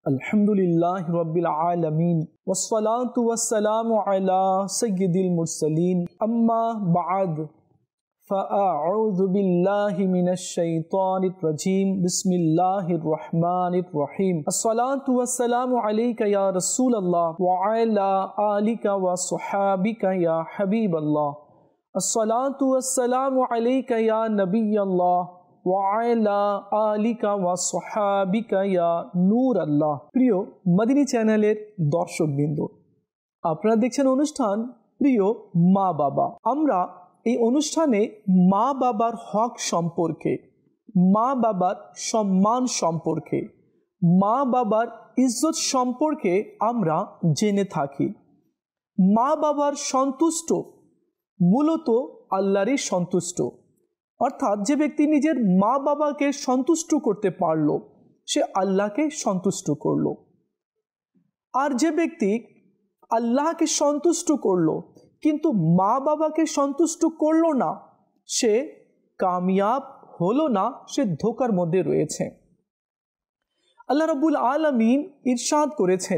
अल्हम्दुलिल्लाहि रब्बिल आलमीन वस्सलातु वस्सलामु अला सय्यिदिल मुरसलीन अम्मा बअद फ़अऊज़ु बिल्लाहि मिनश शैतानिर रजीम बिस्मिल्लाहिर रहमानिर रहीम अस्सलातु वस्सलामु अलैका या रसूलल्लाह व अला आलिका व स्वहाबिका या हबीबल्लाह अस्सलातु वस्सलामु अलैका या नबियल्लाह ওয়াইলা আলিকা ওয়া সহাবিকা ইয়া নূর আল্লাহ। প্রিয় মদিনী চ্যানেলের দর্শকবৃন্দ, আপনারা দেখছেন অনুষ্ঠান প্রিয় মা বাবা। আমরা এই অনুষ্ঠানে মা বাবার হক সম্পর্কে, মা বাবার সম্মান সম্পর্কে, মা বাবার ইজ্জত সম্পর্কে আমরা জেনে থাকি। মা বাবার সন্তুষ্ট মূলত আল্লাহরই সন্তুষ্ট, অর্থাৎ যে ব্যক্তি নিজের মা বাবাকে সন্তুষ্ট করতে পারল সে আল্লাহকে সন্তুষ্ট করল। আর যে ব্যক্তি আল্লাহকে সন্তুষ্ট করল কিন্তু মা বাবাকে সন্তুষ্ট করল না সে কামিয়াব হলো না, সে ধোঁকার মধ্যে রয়েছে। আল্লাহ রাব্বুল আলামিন ইরশাদ করেছেন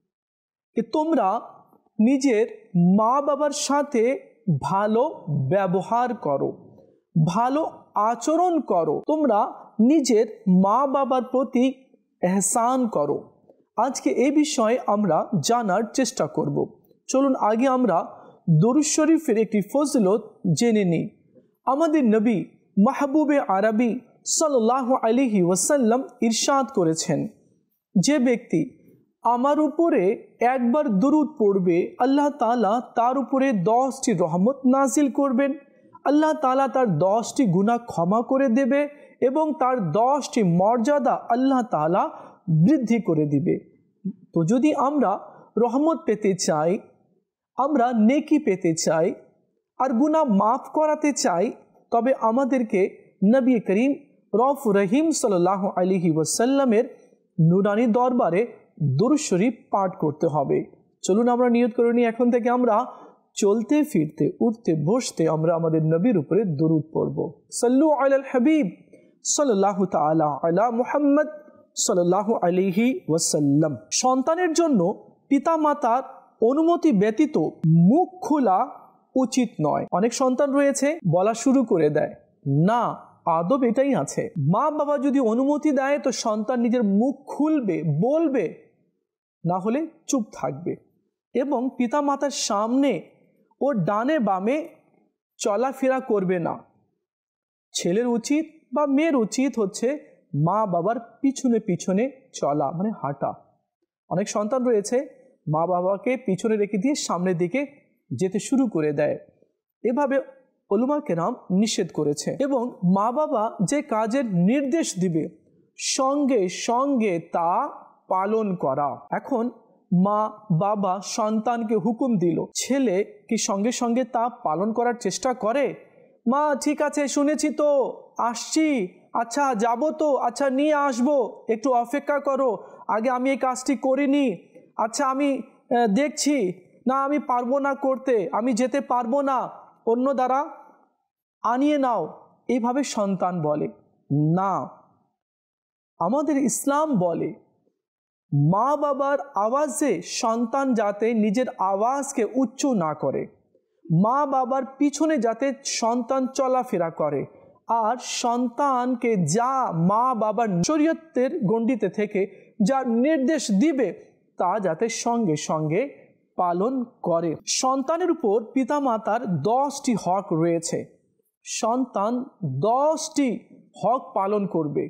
যে তোমরা নিজের মা বাবার সাথে ভালো ব্যবহার করো, ভালো আচরণ করো, তোমরা নিজের মা বাবার প্রতি এহসান করো। আজকে এই বিষয়ে আমরা জানার চেষ্টা করব। চলুন আগে আমরা দরুদ শরীফের একটি ফজিলত জেনে নিই। আমাদের নবী মাহবুবে আরবি সাল্লাল্লাহু আলাইহি ওয়াসাল্লাম ইরশাদ করেছেন, যে ব্যক্তি আমার উপরে একবার দরুদ পড়বে আল্লাহ তাআলা তার উপরে 10টি রহমত নাজিল করবেন, আল্লাহ তাআলা তার 10টি গুনাহ ক্ষমা করে দেবে এবং তার 10টি মর্যাদা আল্লাহ তাআলা বৃদ্ধি করে দিবে। তো যদি আমরা রহমত পেতে চাই, আমরা নেকি পেতে চাই আর গুনাহ মাফ করাতে চাই, তবে আমাদেরকে নবী করিম রউফ রহিম সাল্লাল্লাহু আলাইহি ওয়াসাল্লামের নুরানি দরবারে দরুদ শরীফ পাঠ করতে হবে। চলুন আমরা নিয়ত করে নিই, এখন থেকে আমরা চলতে ফিরতে উঠতে বসতে আমরা আমাদের নবীর উপরে দরুদ পড়ব। সাল্লু আলাল হাবিব সাল্লাল্লাহু তাআলা আলা মুহাম্মদ সাল্লাল্লাহু আলাইহি ওয়াসাল্লাম। সন্তানের জন্য পিতামাতার অনুমতি ব্যতীত মুখ খোলা উচিত নয়। অনেক সন্তান রয়েছে বলা শুরু করে দেয়, না, আদব এটাই আছে। মা বাবা যদি অনুমতি দেয় তো সন্তান নিজের মুখ খুলবে, বলবে, না হলে চুপ থাকবে এবং পিতামাতার সামনে ও ডানে বামে চলাফেরা করবে না। ছেলের উচিত বা মেয়ের উচিত হচ্ছে মা বাবার পিছনে পিছনে চলা, মানে হাঁটা। অনেক সন্তান রয়েছে মা বাবাকে পিছনে রেখে দিয়ে সামনের দিকে যেতে শুরু করে দেয়। এভাবে উলামা কেরাম নিষেধ করেছে এবং মা বাবা যে কাজের নির্দেশ দিবে সঙ্গে সঙ্গে তা পালন করা। এখন মা বাবা সন্তানকে হুকুম দিল, ছেলে কি সঙ্গে সঙ্গে তা পালন করার চেষ্টা করে? মা ঠিক আছে, শুনেছি তো, আসছি, আচ্ছা যাব তো, আচ্ছা নিয়ে আসবো, একটু অপেক্ষা করো, আগে আমি এই কাজটি করিনি, আচ্ছা আমি দেখছি, না আমি পারবো না করতে, আমি যেতে পারবো না, অন্য দ্বারা আনিয়ে নাও, এইভাবে সন্তান বলে না। আমাদের ইসলাম বলে মা বাবার আওয়াজে সন্তান যাতে নিজের আওয়াজকে উচ্চ না করে, মা বাবার পিছনে যাতে সন্তান চলাফেরা করে, আর সন্তানকে যা মা বাবার শরীয়তের গণ্ডিতে থেকে যা নির্দেশ দিবে তা যাতে সঙ্গে সঙ্গে পালন করে। সন্তানের উপর পিতামাতার 10টি হক রয়েছে। সন্তান 10টি হক পালন করবে।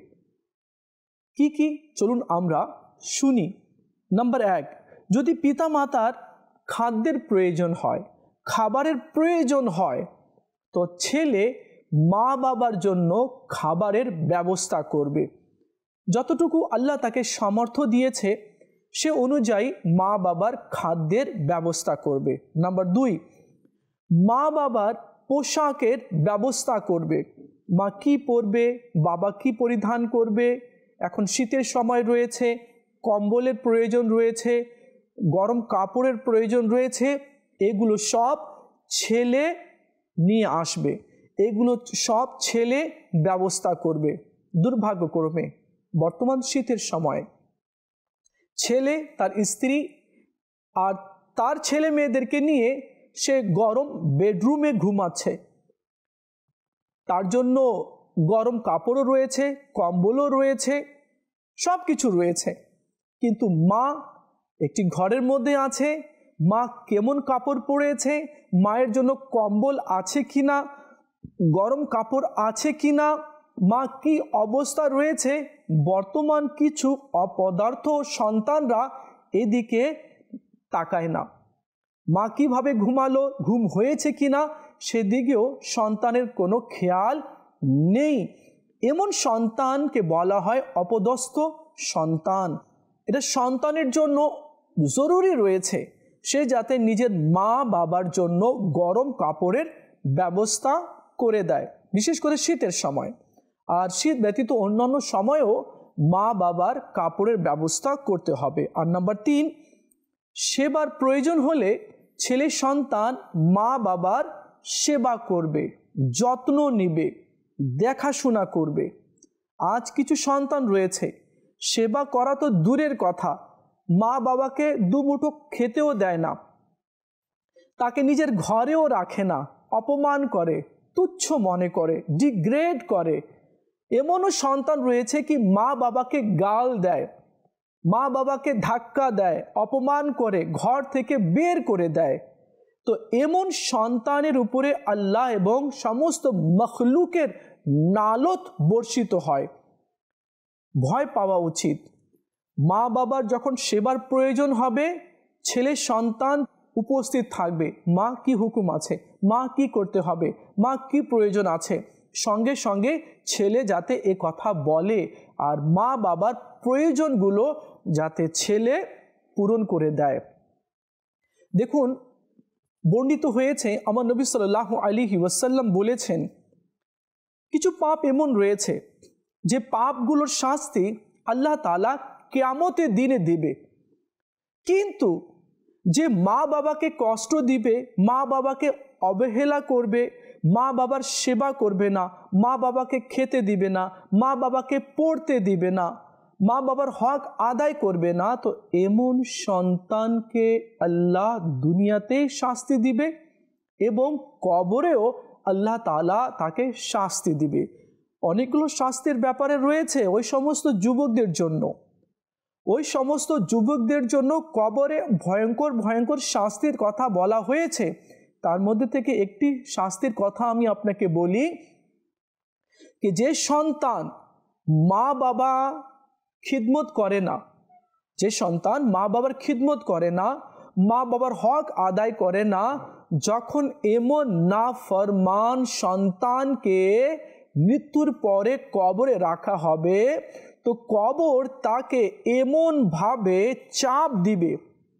কি কি? চলুন আমরা শুনি। নাম্বার 1, যদি পিতামাতার খাদ্যের প্রয়োজন হয়, খাবারের প্রয়োজন হয়, তো ছেলে মা বাবার জন্য খাবারের ব্যবস্থা করবে। যতটুকু আল্লাহ তাকে সামর্থ্য দিয়েছে সে অনুযায়ী মা বাবার খাদ্যের ব্যবস্থা করবে। নাম্বার 2, মা বাবার পোশাকের ব্যবস্থা করবে। মা কি পরবে, বাবা কি পরিধান করবে, এখন শীতের সময় রয়েছে, কম্বলের প্রয়োজন রয়েছে, গরম কাপড়ের প্রয়োজন রয়েছে, এগুলো সব ছেলে নিয়ে আসবে, এগুলো সব ছেলে ব্যবস্থা করবে। দুর্ভাগ্যক্রমে বর্তমান শীতের সময় ছেলে, তার স্ত্রী আর তার ছেলে মেয়েদেরকে নিয়ে সে গরম বেডরুমে ঘুমাচ্ছে। তার জন্য গরম কাপড়ও রয়েছে, কম্বলও রয়েছে, সব কিছু রয়েছে। কিন্তু মা একটি ঘরের মধ্যে আছে, মা কেমন কাপড় পরেছে, মায়ের জন্য কম্বল আছে কিনা, গরম কাপড় আছে কিনা, মা কি অবস্থা রয়েছে, বর্তমান কিছু অপদার্থ সন্তানরা এদিকে তাকায় না। মা কিভাবে ঘুমালো, ঘুম হয়েছে কিনা সেদিকেও সন্তানের কোনো খেয়াল নেই। এমন সন্তানকে বলা হয় অপদস্থ সন্তান। এটা সন্তানের জন্য জরুরি রয়েছে সে যাতে নিজের মা বাবার জন্য গরম কাপড়ের ব্যবস্থা করে দেয়, বিশেষ করে শীতের সময়। আর শীত ব্যতীত অন্যান্য সময়েও মা বাবার কাপড়ের ব্যবস্থা করতে হবে। আর নাম্বার 3, সেবার প্রয়োজন হলে ছেলে সন্তান মা বাবার সেবা করবে, যত্ন নিবে, দেখাশোনা করবে। আজ কিছু সন্তান রয়েছে সেবা করা তো দূরের কথা, মা বাবাকে দুমুঠো খেতেও দেয় না, তাকে নিজের ঘরেও রাখে না, অপমান করে, তুচ্ছ মনে করে, ডিগ্রেড করে। এমনও সন্তান রয়েছে কি মা বাবাকে গাল দেয়, মা বাবাকে ধাক্কা দেয়, অপমান করে, ঘর থেকে বের করে দেয়। তো এমন সন্তানের উপরে আল্লাহ এবং সমস্ত মখলুকের নালত বর্ষিত হয়। ভয় পাওয়া উচিত। মা বাবার যখন সেবার প্রয়োজন হবে, ছেলে সন্তান উপস্থিত থাকবে, মা কি হুকুম আছে, মা কি করতে হবে, মা কি প্রয়োজন আছে, সঙ্গে সঙ্গে ছেলে যাতে এ কথা বলে আর মা বাবার প্রয়োজনগুলো যাতে ছেলে পূরণ করে দেয়। দেখুন, বর্ণিত হয়েছে আমার নবী সাল্লাল্লাহু আলাইহি ওয়াসাল্লাম বলেছেন, কিছু পাপ এমন রয়েছে যে পাপগুলোর শাস্তি আল্লাহ তাআলা কিয়ামতের দিনে দিবে, কিন্তু যে মা বাবাকে কষ্ট দিবে, মা বাবাকে অবহেলা করবে, মা বাবার সেবা করবে না, মা বাবাকে খেতে দিবে না, মা বাবাকে পড়তে দিবে না, মা বাবার হক আদায় করবে না, তো এমন সন্তানকে আল্লাহ দুনিয়াতে শাস্তি দিবে এবং কবরেও আল্লাহ তাআলা তাকে শাস্তি দিবে। অনেকগুলো শাস্তির ব্যাপারে রয়েছে ওই সমস্ত যুবকদের জন্য। ওই সমস্ত যুবকদের জন্য কবরে ভয়ঙ্কর ভয়ঙ্কর শাস্তির কথা বলা হয়েছে। তার মধ্যে থেকে একটি শাস্তির কথা আমি আপনাকে বলি, যে যে সন্তান মা বাবা খিদমত করে না, যে সন্তান মা বাবার খিদমত করে না, মা বাবার হক আদায় করে না, যখন এমন নাফরমান সন্তানকে মৃত্যুর পরে কবরে রাখা হবে, তো কবর তাকে এমনভাবে চাপ দিবে,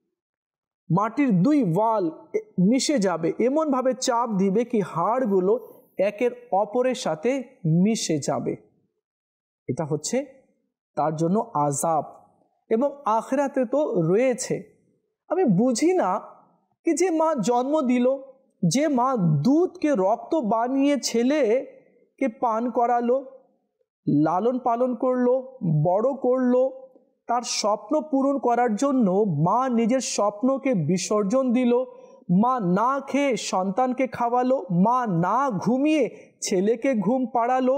মাটির 2 ওয়াল মিশে যাবে, এমনভাবে চাপ দিবে কি হাড়গুলো একের অপরের সাথে মিশে যাবে। এটা হচ্ছে তার জন্য আযাব। এবং আখিরাতে তো রয়েছে। আমি বুঝি না কি যে মা জন্ম দিল, যে মা দুধকে রক্ত বানিয়ে ছেলেকে পান করালো, লালন পালন করলো, বড় করলো, তার স্বপ্ন পূরণ করার জন্য মা নিজের স্বপ্নকে বিসর্জন দিল, মা না খেয়ে সন্তানকে খাওয়ালো, মা না ঘুমিয়ে ছেলেকে ঘুম পাড়ালো,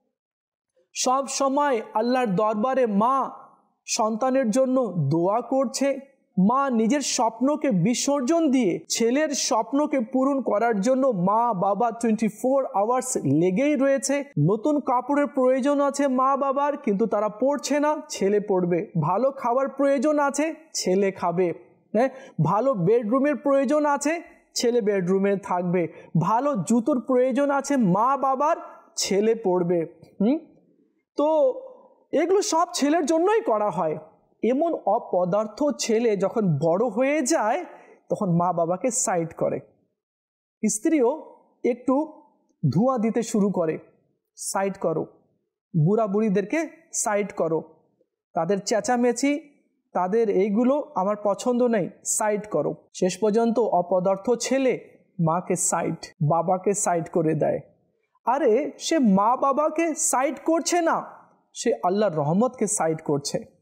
সব সময় আল্লাহর দরবারে মা সন্তানের জন্য দোয়া করছে, মা নিজের স্বপ্নকে বিসর্জন দিয়ে ছেলের স্বপ্নকে পূরণ করার জন্য মা বাবা 24 আওয়ার্স লেগেই রয়েছে। নতুন কাপড়ের প্রয়োজন আছে মা বাবার, কিন্তু তারা পড়ছে না, ছেলে পড়বে। ভালো খাবার প্রয়োজন আছে, ছেলে খাবে। হ্যাঁ, ভালো বেডরুমের প্রয়োজন আছে, ছেলে বেডরুমে থাকবে। ভালো জুতোর প্রয়োজন আছে মা বাবার, ছেলে পড়বে। তো এগুলো সব ছেলের জন্যই করা হয়। এমন অপদার্থ ছেলে যখন বড় হয়ে যায় তখন মা বাবাকে সাইড করে। স্ত্রীও একটু ধোঁয়া দিতে শুরু করে, সাইড করো। বুড়া বুড়িদেরকে সাইড করো, তাদের চেঁচামেচি, তাদের এইগুলো আমার পছন্দ নেই, সাইড করো। শেষ পর্যন্ত অপদার্থ ছেলে মাকে সাইড, বাবাকে সাইড করে দেয়। আরে সে মা বাবাকে সাইড করছে না, সে আল্লাহর রহমতকে সাইড করছে।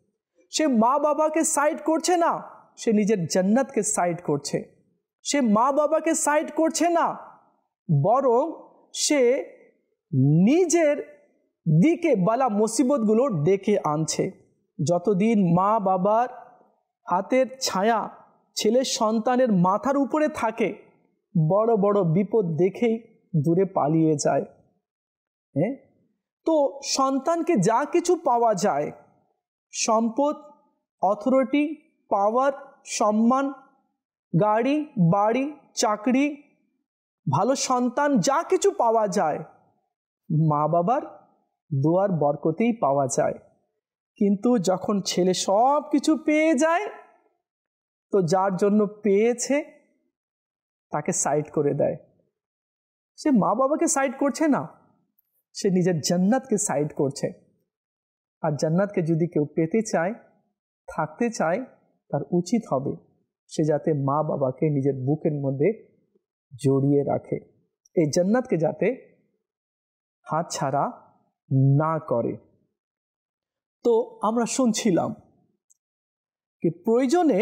সে মা বাবাকে সাইড করছে না, সে নিজের জান্নাতকে সাইড করছে। সে মা বাবাকে সাইড করছে না, বরং সে নিজের দিকে বালা মুসিবতগুলো ডেকে আনছে। যতদিন মা বাবার হাতের ছায়া ছেলের সন্তানের মাথার উপরে থাকে, বড় বড় বিপদ দেখেই দূরে পালিয়ে যায়। হ্যাঁ, তো সন্তানকে যা কিছু পাওয়া যায়, সম্পদ, অথরিটি, পাওয়ার, সম্মান, গাড়ি, বাড়ি, চাকরি, ভালো সন্তান, যা কিছু পাওয়া যায় মা বাবার দোয়ার বরকতেই পাওয়া যায়। কিন্তু যখন ছেলে সব কিছু পেয়ে যায়, তো যার জন্য পেয়েছে তাকে সাইড করে দেয়। সে মা বাবাকে সাইড করছে না, সে নিজের জান্নাতকে সাইড করছে। আর জান্নাতকে যদি কেউ পেতে চায়, থাকতে চায়, তার উচিত হবে সে যাতে মা বাবাকে নিজের বুকের মধ্যে জড়িয়ে রাখে, এই জান্নাতকে যাতে হাতছাড়া না করে। তো আমরা শুনছিলাম কি প্রয়োজনে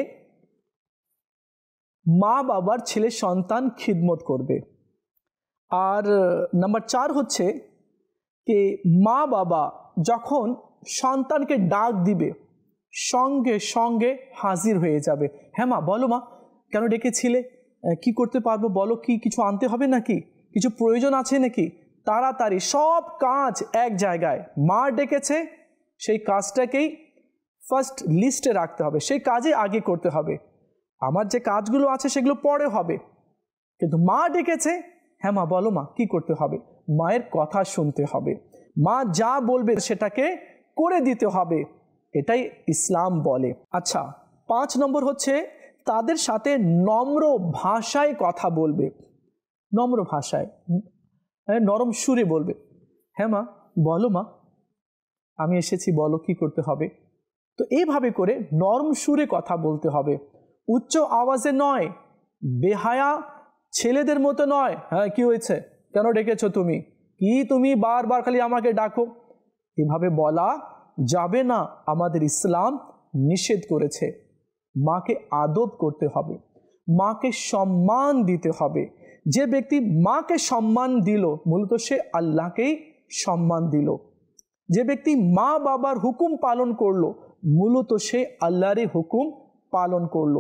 মা বাবার ছেলে সন্তান খিদমত করবে। আর নাম্বার 4 হচ্ছে কি মা বাবা যখন সন্তানকে ডাক দিবে, সঙ্গে সঙ্গে হাজির হয়ে যাবে। হ্যাঁ মা, বলো মা, কেন ডেকেছিলে, কি করতে পারবো বলো, কি কিছু আনতে হবে নাকি, কিছু প্রয়োজন আছে নাকি? তাড়াতাড়ি সব কাজ এক জায়গায়। মা ডেকেছে, সেই কাজটাকেই ফার্স্ট লিস্টে রাখতে হবে, সেই কাজে আগে করতে হবে। আমার যে কাজগুলো আছে সেগুলো পরে হবে, কিন্তু মা ডেকেছে, হ্যাঁ মা বলো মা, কি করতে হবে? মায়ের কথা শুনতে হবে, মা যা বলবে সেটাকে করে দিতে হবে, এটাই ইসলাম বলে। আচ্ছা, 5 নম্বর হচ্ছে তাদের সাথে নম্র ভাষায় কথা বলবে। নম্র ভাষায়, নরম সুরে বলবে। হ্যাঁ মা বলো মা, আমি এসেছি, বলো কি করতে হবে। তো এইভাবে করে নরম সুরে কথা বলতে হবে, উচ্চ আওয়াজে নয়, বেহায়া ছেলেদের মতো নয়। হ্যাঁ কি হয়েছে, কেন ডেকেছো তুমি, কি তুমি বারবার খালি আমাকে ডাকো, এভাবে বলা যাবে না। আমাদের ইসলাম নিষেধ করেছে। মাকে আদব করতে হবে, মাকে সম্মান দিতে হবে। যে ব্যক্তি মাকে সম্মান দিল, মূলত সে আল্লাহকেই সম্মান দিল। যে ব্যক্তি মা বাবার হুকুম পালন করলো, মূলত সে আল্লাহরই হুকুম পালন করলো।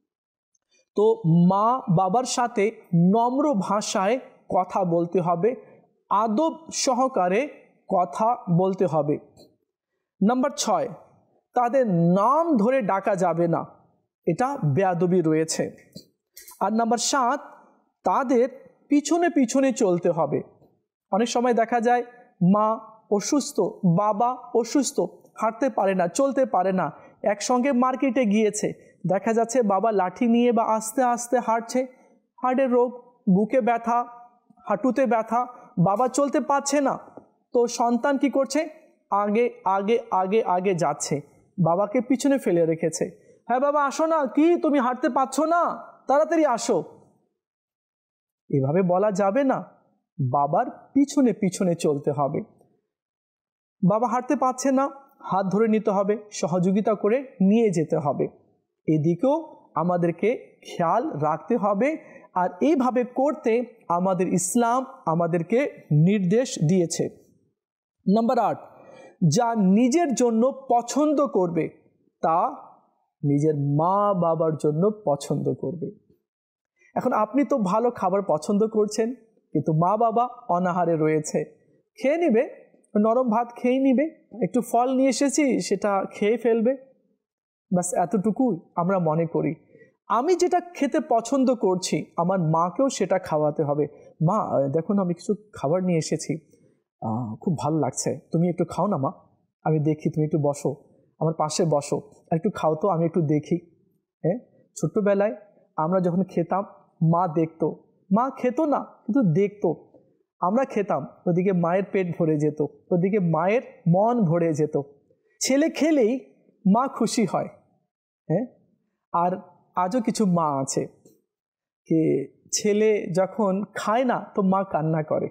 তো মা বাবার সাথে নম্র ভাষায় কথা বলতে হবে, আদব সহকারে কথা বলতে হবে। নাম্বার 6, তাদের নাম ধরে ডাকা যাবে না, এটা বেয়াদবি রয়েছে। আর নাম্বার 7, তাদের পিছনে পিছনে চলতে হবে। অনেক সময় দেখা যায় মা অসুস্থ, বাবা অসুস্থ, হাঁটতে পারে না, চলতে পারে না, একসঙ্গে মার্কেটে গিয়েছে, দেখা যাচ্ছে বাবা লাঠি নিয়ে বা আস্তে আস্তে হাঁটছে, হার্টের রোগ, বুকে ব্যথা, হাঁটুতে ব্যথা, বাবা চলতে পারছে না। তো সন্তান কি করছে, আগে আগে আগে আগে যাচ্ছে, বাবাকে পিছনে ফেলে রেখেছে। হ্যাঁ বাবা আসো না, কি তুমি হাঁটতে পারছো না, তাড়াতাড়ি আসো। এভাবে বলা যাবে না, বাবার পিছনে পিছনে চলতে হবে। বাবা হাঁটতে পারছে না, হাত ধরে নিতে হবে, সহযোগিতা করে নিয়ে যেতে হবে। এদিকেও আমাদেরকে খেয়াল রাখতে হবে। আর এইভাবে করতে আমাদের ইসলাম আমাদেরকে নির্দেশ দিয়েছে। নাম্বার 8, যা নিজের জন্য পছন্দ করবে তা নিজের মা বাবার জন্য পছন্দ করবে। এখন আপনি তো ভালো খাবার পছন্দ করছেন, কিন্তু মা বাবা অনাহারে রয়েছে, খেয়ে নিবে, নরম ভাত খেয়ে নিবে, একটু ফল নিয়ে এসেছি সেটা খেয়ে ফেলবে, ব্যাস এতটুকুই আমরা মনে করি। আমি যেটা খেতে পছন্দ করছি আমার মাকেও সেটা খাওয়াতে হবে। মা দেখুন আমি কিছু খাবার নিয়ে এসেছি, খুব ভালো লাগছে, তুমি একটু খাও না মা, আমি দেখি, তুমি একটু বসো, আমার পাশে বসো, আর একটু খাও তো, আমি একটু দেখি। হ্যাঁ, ছোট্টবেলায় আমরা যখন খেতাম মা দেখতো, মা খেত না কিন্তু দেখতো, আমরা খেতাম, ওদিকে মায়ের পেট ভরে যেত, ওদিকে মায়ের মন ভরে যেত। ছেলে খেলেই মা খুশি হয়। হ্যাঁ, আর আজও কিছু মা আছে যে ছেলে যখন খায় না তো মা কান্না করে,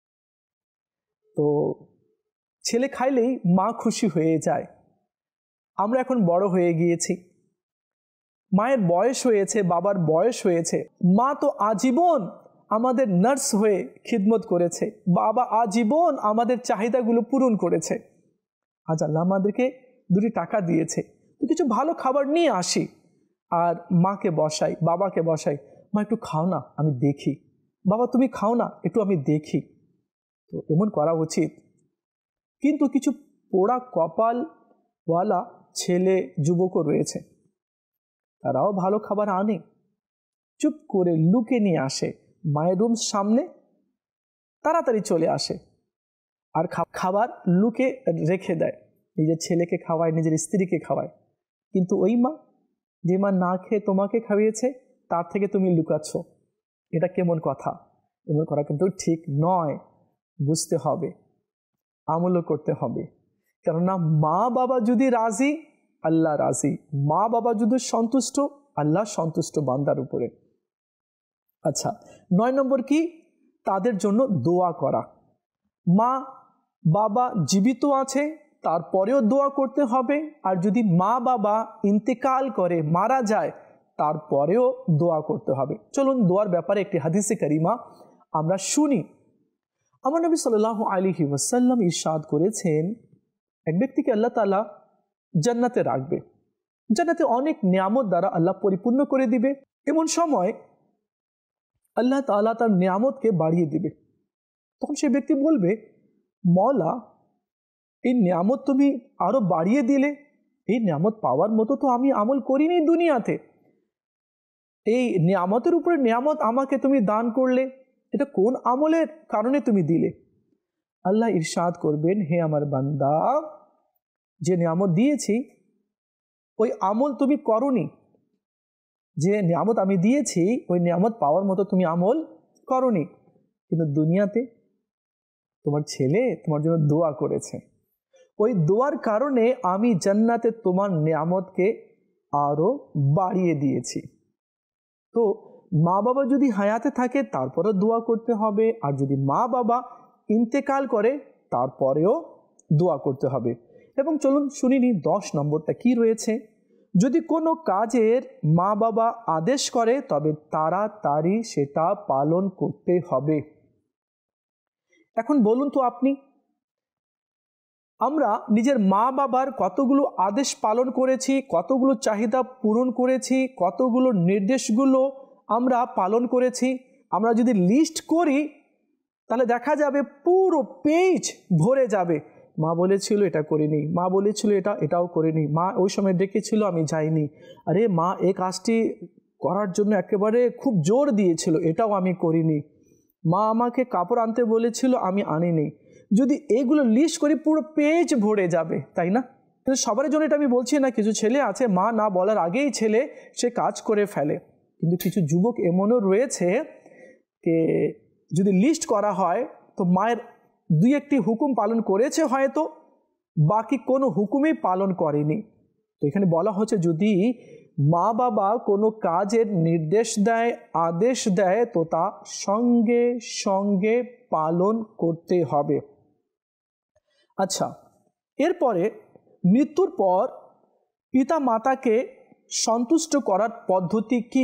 তো ছেলে খাইলেই মা খুশি হয়ে যায়। আমরা এখন বড় হয়ে গিয়েছি, মায়ের বয়স হয়েছে, বাবার বয়স হয়েছে, মা তো আজীবন আমাদের নার্স হয়ে খিদমত করেছে, বাবা আজীবন আমাদের চাহিদাগুলো পূরণ করেছে। আজ আল্লাহ আমাদেরকে 2 টাকা দিয়েছে, তো কিছু ভালো খাবার নিয়ে আসি আর মাকে বসাই, বাবাকে বসাই, মা একটু খাও না আমি দেখি, বাবা তুমি খাও না একটু আমি দেখি। তো এমন করা উচিত। কিন্তু কিছু পোড়া কপালওয়ালা ছেলে যুবকও রয়েছে, তারাও ভালো খাবার আনে, চুপ করে লুকে নিয়ে আসে, মায়ের রুম সামনে তাড়াতাড়ি চলে আসে আর খাবার লুকে রেখে দেয়, নিজের ছেলেকে খাওয়ায়, নিজের স্ত্রীকে খাওয়ায়। কিন্তু ওই মা, যে মা না খেয়ে তোমাকে খাইয়েছে, তার থেকে তুমি লুকাচ্ছ। এটা কেমন কথা? এমন করা কিন্তু ঠিক নয়। বুঝতে হবে, আমলও করতে হবে। কেননা মা বাবা যদি রাজি, আল্লাহ রাজি। মা বাবা যদি সন্তুষ্ট, আল্লাহ সন্তুষ্ট বান্দার উপরে। আচ্ছা, 9 নম্বর কি? তাদের জন্য দোয়া করা। মা বাবা জীবিত আছে তারপরেও দোয়া করতে হবে, আর যদি মা বাবা ইন্তেকাল করে, মারা যায়, তারপরেও দোয়া করতে হবে। চলুন দোয়ার ব্যাপারে একটি হাদিসে কারিমা আমরা শুনি। আমার নবী সাল্লাল্লাহু আলাইহি ওয়াসাল্লাম ইরশাদ করেছেন, এক ব্যক্তিকে আল্লাহ তাআলা জান্নাতে রাখবে, জান্নাতে অনেক নিয়ামত দ্বারা আল্লাহ পরিপূর্ণ করে দিবে। এমন সময় আল্লাহ তাআলা তার নিয়ামতকে বাড়িয়ে দিবে। তখন সেই ব্যক্তি বলবে, মওলা এই নিয়ামত তুমি আরো বাড়িয়ে দিলে, এই নিয়ামত পাওয়ার মতো তো আমি আমল করিনি দুনিয়াতে, এই নিয়ামতের উপরে নিয়ামত আমাকে তুমি দান করলে, এটা কোন আমলের কারণে তুমি দিলে? আল্লাহ ইরশাদ করবেন, হে আমার বান্দা, যে নিয়ামত দিয়েছি ওই আমল তুমি করনি, যে নিয়ামত আমি দিয়েছি ওই নিয়ামত পাওয়ার মতো তুমি আমল করনি, কিন্তু দুনিয়াতে তোমার ছেলে তোমার জন্য দোয়া করেছে, ওই দোয়ার কারণে আমি জান্নাতে তোমার নিয়ামতকে আরো বাড়িয়ে দিয়েছি। তো মা বাবা যদি হায়াতে থাকে তারপরেও দোয়া করতে হবে, আর যদি মা বাবা ইন্তেকাল করে তারপরেও দোয়া করতে হবে। এবং চলুন শুনিনি 10 নম্বরটা কি রয়েছে। যদি কোনো কাজের মা বাবা আদেশ করে তবে তাড়াতাড়ি সেটা পালন করতে হবে। এখন বলুন তো আপনি, আমরা নিজের মা বাবার কতগুলো আদেশ পালন করেছি, কতগুলো চাহিদা পূরণ করেছি, কতগুলো নির্দেশগুলো আমরা পালন করেছি? আমরা যদি লিস্ট করি তাহলে দেখা যাবে পুরো পেজ ভরে যাবে। মা বলেছিল এটা করিনি, মা বলেছিল এটাও করিনি, মা ওই সময় ডেকেছিল আমি যাইনি, আরে মা এই কাজটি করার জন্য একেবারে খুব জোর দিয়েছিল, এটাও আমি করিনি, মা আমাকে কাপড় আনতে বলেছিল আমি আনিনি। যদি এগুলো লিস্ট করি পুরো পেজ ভরে যাবে, তাই না? কিন্তু সবার জন্য এটা আমি বলছি না, কিছু ছেলে আছে মা না বলার আগেই ছেলে সে কাজ করে ফেলে, কিন্তু কিছু যুবক এমনও রয়েছে যে যদি লিস্ট করা হয় তো মায়ের 2-1টি হুকুম পালন করেছে হয়তো, বাকি কোনো হুকুমই পালন করেনি। তো এখানে বলা হচ্ছে যদি মা বাবা কোনো কাজের নির্দেশ দেয়, আদেশ দেয়, তো তা সঙ্গে সঙ্গে পালন করতে হবে। আচ্ছা, এরপরে মৃত্যুর পর পিতা মাতাকে সন্তুষ্ট করার পদ্ধতি কি?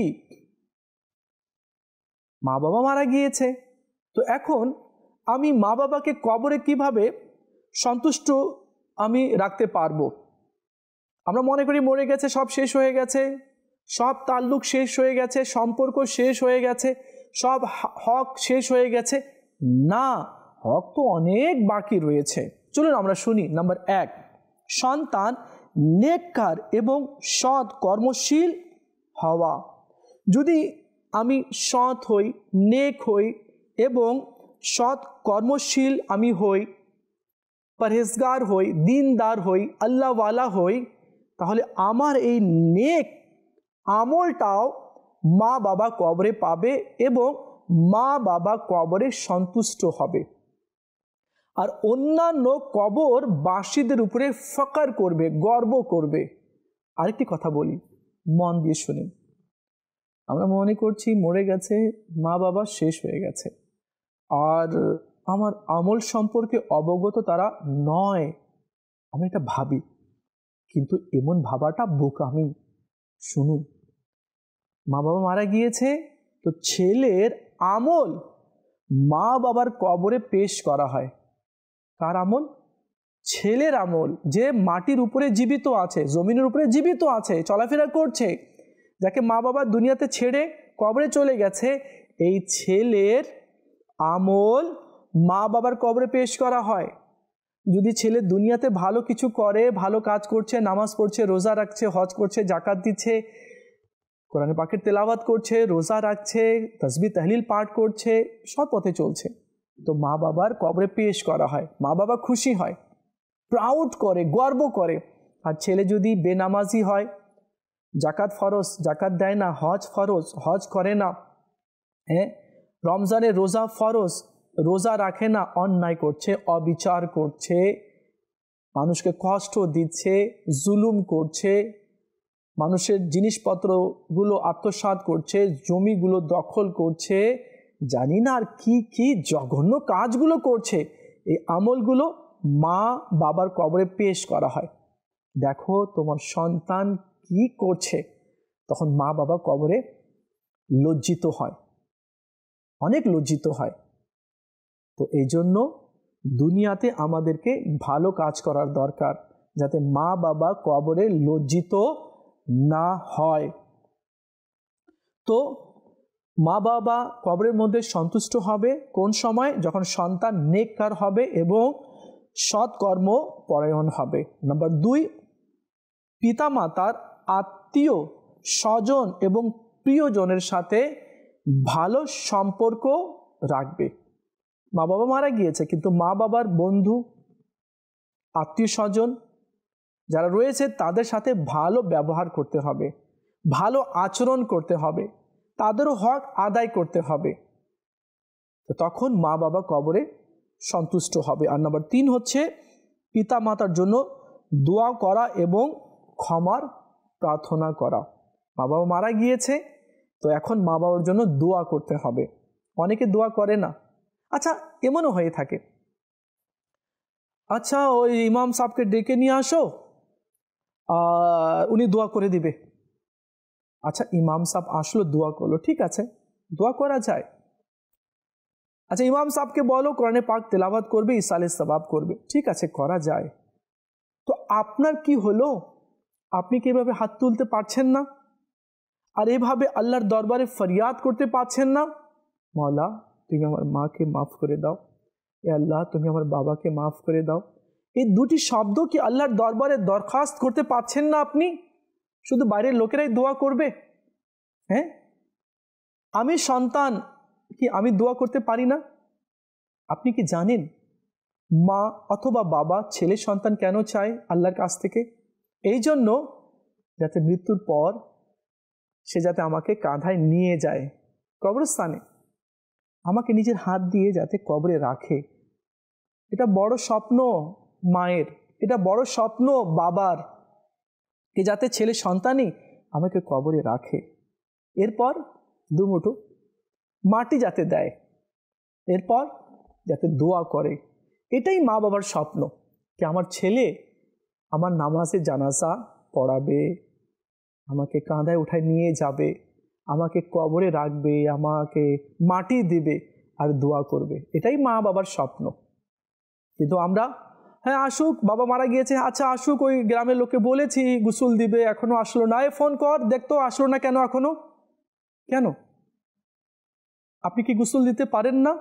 মা বাবা মারা গিয়েছে, তো এখন আমি মা বাবাকে কবরে কিভাবে সন্তুষ্ট আমি রাখতে পারবো? আমরা মনে করি মরে গেছে, সব শেষ হয়ে গেছে, সব তাল্লুক শেষ হয়ে গেছে, সম্পর্ক শেষ হয়ে গেছে, সব হক শেষ হয়ে গেছে। না, হক তো অনেক বাকি রয়েছে। চলুন আমরা শুনি। নাম্বার 1, সন্তান নেককার এবং সৎ কর্মশীল হওয়া। যদি আমি সৎ হই, নেক হই এবং সৎ কর্মশীল আমি হই, পরহেজগার হই, দিনদার হই, আল্লাহওয়ালা হই, তাহলে আমার এই নেক আমলটাও মা বাবা কবরে পাবে এবং মা বাবা কবরে সন্তুষ্ট হবে, আর অন্যান্য কবর বাসীদের উপরে ফখর করবে, গর্ব করবে। আরেকটি কথা বলি, মন দিয়ে শুনুন। আমরা মনে করছি মরে গেছে, মা বাবা শেষ হয়ে গেছে, আর আমার আমল সম্পর্কে অবগত তারা নয়। আমি এটা ভাবি, কিন্তু এমন ভাবাটা বোকামি। শুনুন, মা বাবা মারা গিয়েছে, তো ছেলের আমল মা বাবার কবরে পেশ করা হয়। কার আমল? ছেলের আমল, যে মাটির উপরে জীবিত আছে, জমিনের উপরে জীবিত আছে, চলাফেরা করছে, যাকে মা বাবা দুনিয়াতে ছেড়ে কবরে চলে গেছে, এই ছেলের আমল মা বাবার কবরে পেশ করা হয়। যদি ছেলে দুনিয়াতে ভালো কিছু করে, ভালো কাজ করছে, নামাজ পড়ছে, রোজা রাখছে, হজ করছে, জাকাত দিচ্ছে, কোরআন পাকের তেলাওয়াত করছে, রোজা রাখছে, তাসবিহ তাহলিল পাঠ করছে, সৎ পথে চলছে, তো মা বাবার কবরে পেশ করা হয়। মা বাবা খুশি হয়, প্রাউড করে, গর্ব করে। আর ছেলে যদি বেনামাজি হয়, জাকাত ফরজ, জাকাত দেয় না, হজ ফরজ, হজ করে না, হ্যাঁ, রমজানে রোজা ফরজ, রোজা রাখে না, অন্যায় করছে, অবিচার করছে, মানুষকে কষ্ট দিচ্ছে, জুলুম করছে, মানুষের জিনিসপত্রগুলো আত্মসাৎ করছে, জমিগুলো দখল করছে, জানি না আর কি কি জঘন্য কাজগুলো করছে, এই আমলগুলো মা বাবার কবরে পেশ করা হয়। দেখো তোমার সন্তান কি করছে, তখন মা বাবা কবরে লজ্জিত হয়, অনেক লজ্জিত হয়। তো এই জন্য দুনিয়াতে আমাদেরকে ভালো কাজ করার দরকার, যাতে মা বাবা কবরে লজ্জিত না হয়। তো মা বাবা কবরের মধ্যে সন্তুষ্ট হবে কোন সময়? যখন সন্তান নেককার হবে এবং সৎকর্ম পরায়ণ হবে। নাম্বার 2, পিতামাতার আত্মীয় স্বজন এবং প্রিয়জনের সাথে ভালো সম্পর্ক রাখবে। মা বাবা মারা গিয়েছে, কিন্তু মা বাবার বন্ধু, আত্মীয় স্বজন যারা রয়েছে তাদের সাথে ভালো ব্যবহার করতে হবে, ভালো আচরণ করতে হবে, তাদেরও হক আদায় করতে হবে। তো তখন মা বাবা কবরে সন্তুষ্ট হবে। আর নাম্বার 3 হচ্ছে পিতা মাতার জন্য দোয়া করা এবং ক্ষমার প্রার্থনা করা। মা বাবা মারা গিয়েছে, তো এখন মা বাবার জন্য দোয়া করতে হবে। অনেকে দোয়া করে না। আচ্ছা, এমনও হয়ে থাকে, আচ্ছা ওই ইমাম সাহেবকে ডেকে নিয়ে আসো, উনি দোয়া করে দিবে। আচ্ছা, ইমাম সাহেব আসলো, দোয়া করলো, ঠিক আছে, দোয়া করা যায়। আচ্ছা, ইমাম সাহেবকে বলো কোরআনে পাক তেলাওয়াত করবে, ইসালে সওয়াব করবে, ঠিক আছে, করা যায়। তো আপনার কি হলো? আপনি কি এভাবে হাত তুলতে পারছেন না? আর এভাবে আল্লাহর দরবারে ফরিয়াদ করতে পারছেন না, মওলা তুমি আমার মাকে মাফ করে দাও, এ আল্লাহ তুমি আমার বাবাকে মাফ করে দাও। এই দুটি শব্দ কি আল্লাহর দরবারে দরখাস্ত করতে পারছেন না আপনি? শুধু বাইরের লোকেরাই দোয়া করবে? হ্যাঁ, আমি সন্তান, কি আমি দোয়া করতে পারি না? আপনি কি জানেন মা অথবা বাবা ছেলে সন্তান কেন চায় আল্লাহর কাছ থেকে? এই জন্য যাতে মৃত্যুর পর সে যাতে আমাকে কাঁধায় নিয়ে যায় কবরস্থানে, আমাকে নিজের হাত দিয়ে যাতে কবরে রাখে। এটা বড় স্বপ্ন মায়ের, এটা বড় স্বপ্ন বাবার, যে যাতে ছেলে সন্তানই আমাকে কবরে রাখে, এরপর দুমুঠো মাটি যাতে দেয়, এরপর যাতে দোয়া করে। এটাই মা বাবার স্বপ্ন, যে আমার ছেলে আমার নামাজে জানাজা পড়াবে, আমাকে কাঁধায় উঠায় নিয়ে যাবে, আমাকে কবরে রাখবে, আমাকে মাটি দিবে আর দোয়া করবে। এটাই মা বাবার স্বপ্ন। কিন্তু আমরা, হ্যাঁ আসুক, বাবা মারা গিয়েছে, আচ্ছা আসুক, ওই গ্রামের লোককে বলেছি গোসল দিবে, এখনো আসলো না, ফোন কর দেখতো আসলো না কেন এখনো। কেন? আপনি কি গোসল দিতে পারেন না?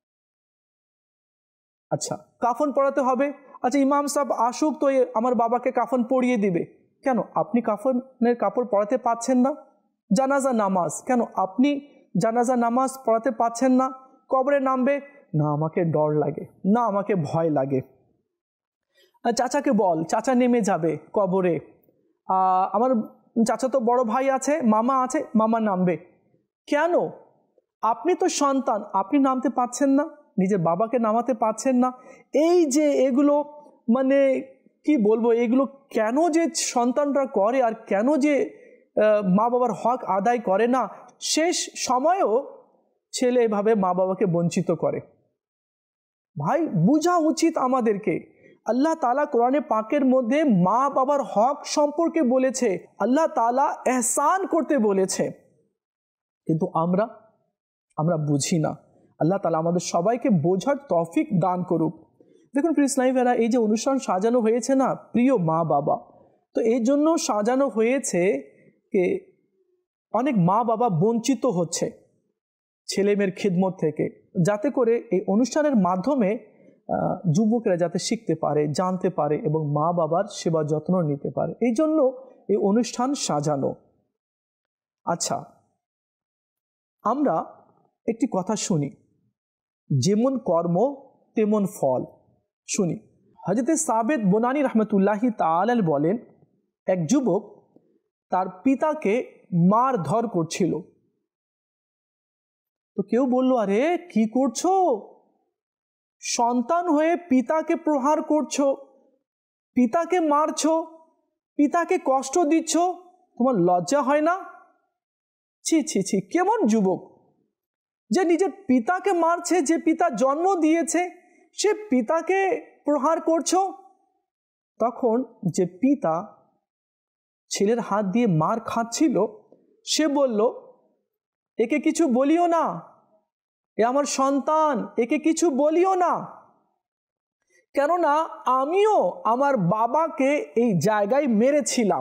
আচ্ছা, কাফন পরাতে হবে, আচ্ছা ইমাম সাহেব আসুক তো আমার বাবাকে কাফন পরিয়ে দিবে। কেন আপনি কাফনের কাপড় পরাতে পারছেন না? জানাজা নামাজ, কেন আপনি জানাজা নামাজ পড়াতে পারছেন না? কবরে নামবে, না আমাকে ডর লাগে, না আমাকে ভয় লাগে। চাচাকে বল, চাচা নেমে যাবে কবরে, আমার চাচা তো বড় ভাই আছে, মামা আছে, মামা নামবে। কেন? আপনি তো সন্তান, আপনি নামতে পারছেন না, নিজের বাবাকে নামাতে পারছেন না। এই যে এগুলো, মানে কি বলবো, এগুলো কেন যে সন্তানরা করে, আর কেন যে মা বাবার হক আদায় করে না, শেষ সময়েও ছেলে এভাবে মা বাবাকে বঞ্চিত করে। ভাই, বোঝা উচিত আমাদেরকে। আল্লাহ তাআলা কোরআনে পাকের মধ্যে মা বাবার হক সম্পর্কে বলেছে, আল্লাহ তাআলা এহসান করতে বলেছে, কিন্তু আমরা বুঝি না। আল্লাহ তাআলা আমাদের সবাইকে বোঝার তৌফিক দান করুক। দেখুন প্রিয় ইসলামী ভাইরা, এই যে অনুষ্ঠান সাজানো হয়েছে না প্রিয় মা বাবা, তো এই জন্য সাজানো হয়েছে যে অনেক মা বাবা বঞ্চিত হচ্ছে ছেলে মেয়ের খিদমত থেকে, যাতে করে এই অনুষ্ঠানের মাধ্যমে যুবকরা যাতে শিখতে পারে, জানতে পারে এবং মা বাবার সেবা যত্ন নিতে পারে, এই জন্য এই অনুষ্ঠান সাজানো। আচ্ছা, আমরা একটি কথা শুনি, যেমন কর্ম তেমন ফল। শুনি, হযরত সাবিত বুনানী রহমতুল্লাহি তাআলা বলেন, এক যুবক তার পিতাকে মারধর করছিল। তো কেউ বলল, আরে কি করছো, সন্তান হয়ে পিতাকে প্রহার করছো, পিতাকে মারছো, পিতাকে কষ্ট দিচ্ছ, তোমার লজ্জা হয় না? ছি ছি ছি, কেমন যুবক যে নিজের পিতাকে মারছে, যে পিতা জন্ম দিয়েছে সে পিতাকে প্রহার করছো। তখন যে পিতা ছেলের হাত দিয়ে মার খাচ্ছিল সে বলল, একে কিছু বলিও না, এ আমার সন্তান, একে কিছু বলিও না, কেননা আমিও আমার বাবাকে এই জায়গায় মেরেছিলাম।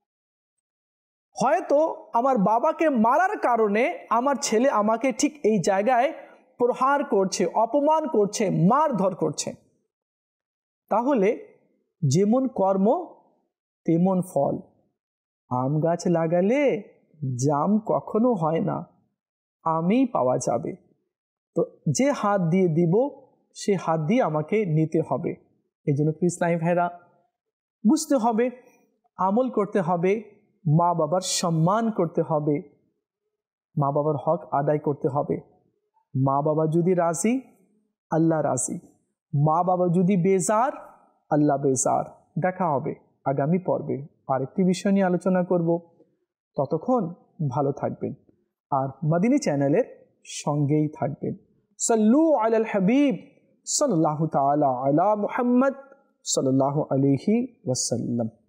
হয়তো আমার বাবাকে মারার কারণে আমার ছেলে আমাকে ঠিক এই জায়গায় প্রহার করছে, অপমান করছে, মারধর করছে। তাহলে যেমন কর্ম তেমন ফল। আম গাছ লাগালে জাম কখনো হয় না, আমই পাওয়া যাবে। তো যে হাত দিয়ে দিব সে হাত দিয়ে আমাকে নিতে হবে। এই জন্য প্রিয় ইসলামী ভাইরা, বুঝতে হবে, আমল করতে হবে, মা বাবার সম্মান করতে হবে, মা বাবার হক আদায় করতে হবে। মা বাবা যদি রাজি, আল্লাহ রাজি। মা বাবা যদি বেজার, আল্লাহ বেজার। দেখা হবে আগামী পর্বে, আরেকটি বিষয় নিয়ে আলোচনা করব। ততক্ষণ ভালো থাকবেন আর মদিনী চ্যানেলের সঙ্গেই থাকবেন। সাল্লু আলাল হাবিব সাল্লাল্লাহু তাআলা আলা মুহাম্মদ সাল্লাল্লাহু আলাইহি ওয়াসাল্লাম।